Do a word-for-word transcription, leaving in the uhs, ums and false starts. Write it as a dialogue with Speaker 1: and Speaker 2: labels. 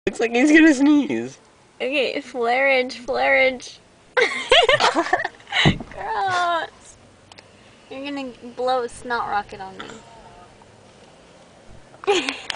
Speaker 1: It's like he's gonna sneeze.
Speaker 2: Okay, Flarage, Flarage. Gross. You're gonna blow a snot rocket on me.